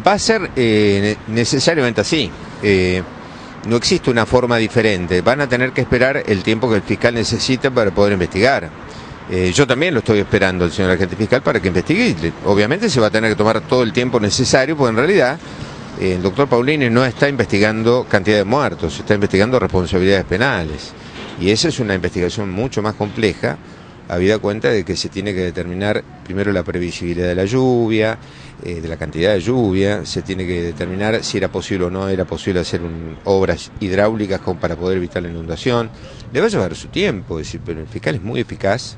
Va a ser necesariamente así. No existe una forma diferente. Van a tener que esperar el tiempo que el fiscal necesite para poder investigar. Yo también lo estoy esperando, el señor agente fiscal, para que investigue. Y obviamente se va a tener que tomar todo el tiempo necesario, porque en realidad el doctor Paulini no está investigando cantidad de muertos, está investigando responsabilidades penales. Y esa es una investigación mucho más compleja, habida cuenta de que se tiene que determinar primero la previsibilidad de la lluvia, de la cantidad de lluvia, se tiene que determinar si era posible o no era posible hacer obras hidráulicas como para poder evitar la inundación. Le va a llevar su tiempo, es decir, pero el fiscal es muy eficaz,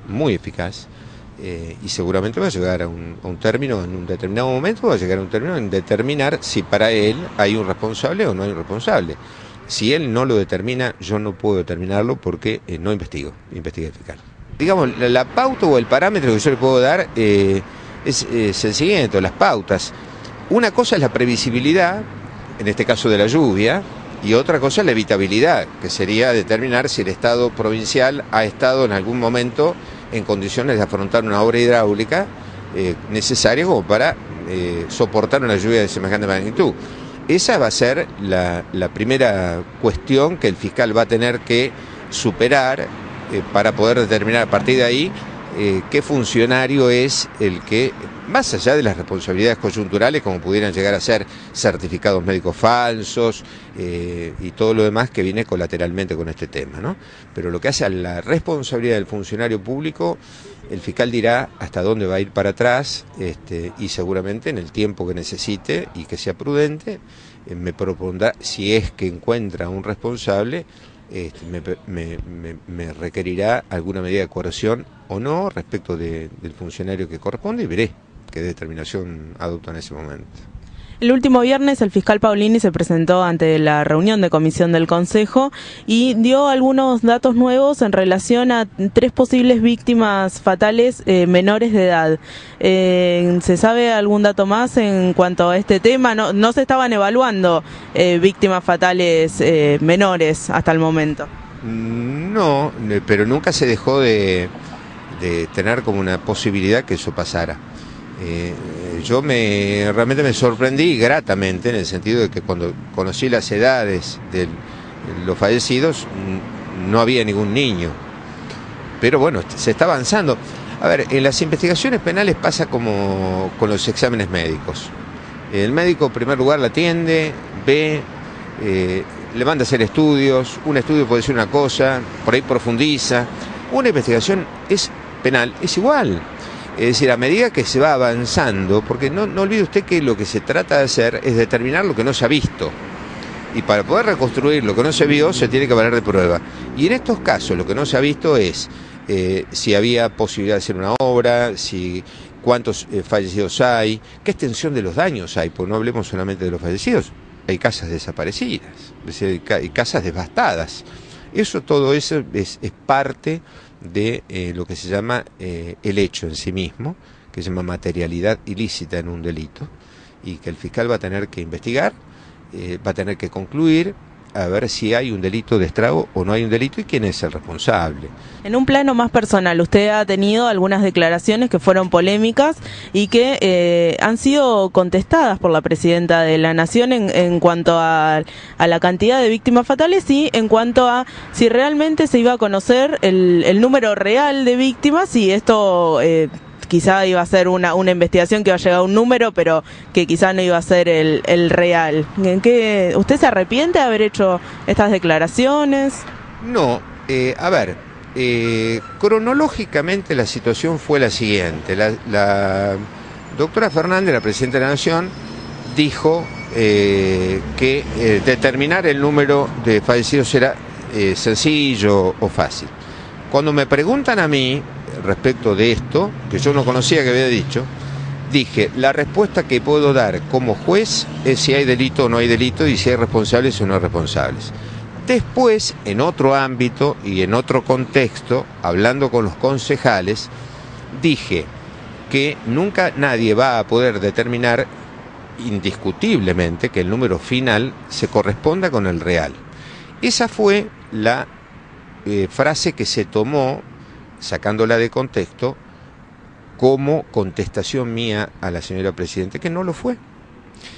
y seguramente va a llegar a un término en un determinado momento, va a llegar a un término en determinar si para él hay un responsable o no hay un responsable. Si él no lo determina, yo no puedo determinarlo porque no investiga el fiscal. Digamos, la pauta o el parámetro que yo le puedo dar es el siguiente, las pautas. Una cosa es la previsibilidad, en este caso de la lluvia, y otra cosa es la evitabilidad, que sería determinar si el Estado provincial ha estado en algún momento en condiciones de afrontar una obra hidráulica necesaria como para soportar una lluvia de semejante magnitud. Esa va a ser la primera cuestión que el fiscal va a tener que superar para poder determinar a partir de ahí qué funcionario es el que, más allá de las responsabilidades coyunturales, como pudieran llegar a ser certificados médicos falsos y todo lo demás que viene colateralmente con este tema, ¿no? Pero lo que hace a la responsabilidad del funcionario público, el fiscal dirá hasta dónde va a ir para atrás y seguramente en el tiempo que necesite y que sea prudente, me propondrá, si es que encuentra un responsable, me requerirá alguna medida de coerción o no respecto del funcionario que corresponde y veré qué determinación adopta en ese momento. El último viernes el fiscal Paulini se presentó ante la reunión de comisión del Consejo y dio algunos datos nuevos en relación a 3 posibles víctimas fatales menores de edad. ¿Se sabe algún dato más en cuanto a este tema? No se estaban evaluando víctimas fatales menores hasta el momento. No, pero nunca se dejó de tener como una posibilidad que eso pasara. Yo realmente me sorprendí gratamente en el sentido de que cuando conocí las edades de los fallecidos no había ningún niño, pero bueno, se está avanzando. A ver, en las investigaciones penales pasa como con los exámenes médicos. El médico en primer lugar la atiende, ve, le manda a hacer estudios, un estudio puede ser una cosa, por ahí profundiza. Una investigación penal es igual. Es decir, a medida que se va avanzando, porque no olvide usted que lo que se trata de hacer es determinar lo que no se ha visto. Y para poder reconstruir lo que no se vio, se tiene que valer de prueba. Y en estos casos, lo que no se ha visto es si había posibilidad de hacer una obra, cuántos fallecidos hay, qué extensión de los daños hay, porque no hablemos solamente de los fallecidos. Hay casas desaparecidas, es decir, hay casas devastadas. Todo eso es parte de lo que se llama el hecho en sí mismo, que se llama materialidad ilícita en un delito, y que el fiscal va a tener que investigar, va a tener que concluir a ver si hay un delito de estrago o no hay un delito y quién es el responsable. En un plano más personal, usted ha tenido algunas declaraciones que fueron polémicas y que han sido contestadas por la Presidenta de la Nación en cuanto a la cantidad de víctimas fatales y en cuanto a si realmente se iba a conocer el número real de víctimas y esto quizá iba a ser una investigación que iba a llegar a un número, pero que quizá no iba a ser el real. ¿Usted se arrepiente de haber hecho estas declaraciones? No, a ver, cronológicamente la situación fue la siguiente. La doctora Fernández, la Presidenta de la Nación, dijo que determinar el número de fallecidos era sencillo o fácil. Cuando me preguntan a mí respecto de esto, que yo no conocía que había dicho, dije, la respuesta que puedo dar como juez es si hay delito o no hay delito y si hay responsables o no hay responsables. Después, en otro ámbito y en otro contexto, hablando con los concejales, dije que nunca nadie va a poder determinar indiscutiblemente que el número final se corresponda con el real. Esa fue la frase que se tomó, sacándola de contexto, como contestación mía a la señora Presidenta, que no lo fue.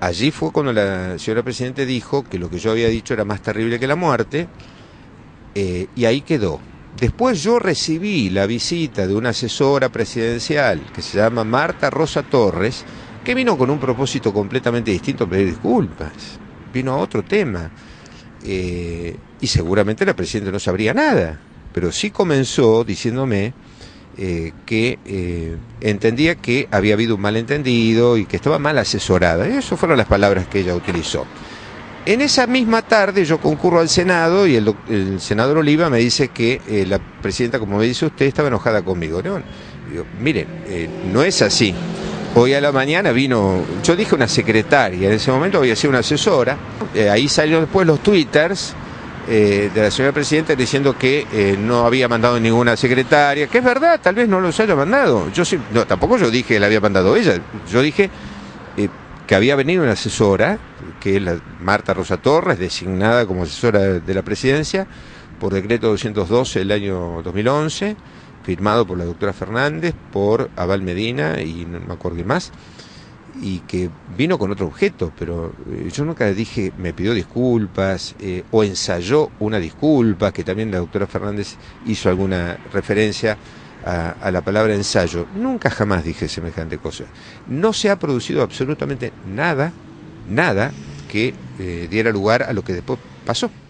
allí fue cuando la señora Presidenta dijo que lo que yo había dicho era más terrible que la muerte, y ahí quedó. Después yo recibí la visita de una asesora presidencial que se llama Marta Rosa Torres, que vino con un propósito completamente distinto a pedir disculpas, vino a otro tema, y seguramente la Presidenta no sabría nada, pero sí comenzó diciéndome que entendía que había habido un malentendido y que estaba mal asesorada. Y esas fueron las palabras que ella utilizó. En esa misma tarde yo concurro al Senado y el senador Oliva me dice que la Presidenta, como me dice usted, estaba enojada conmigo. ¿No? Digo, miren, no es así. Hoy a la mañana vino, yo dije una secretaria, en ese momento había sido una asesora, ahí salieron después los twitters de la señora Presidenta diciendo que no había mandado ninguna secretaria, que es verdad, tal vez no los haya mandado. Yo sí, no, tampoco yo dije que la había mandado ella, yo dije que había venido una asesora, que es la Marta Rosa Torres, designada como asesora de la Presidencia por decreto 212 del año 2011, firmado por la doctora Fernández, por Abal Medina y no me acuerdo más, y que vino con otro objeto, pero yo nunca dije, me pidió disculpas, o ensayó una disculpa, que también la doctora Fernández hizo alguna referencia a la palabra ensayo. Nunca jamás dije semejante cosa. No se ha producido absolutamente nada que diera lugar a lo que después pasó.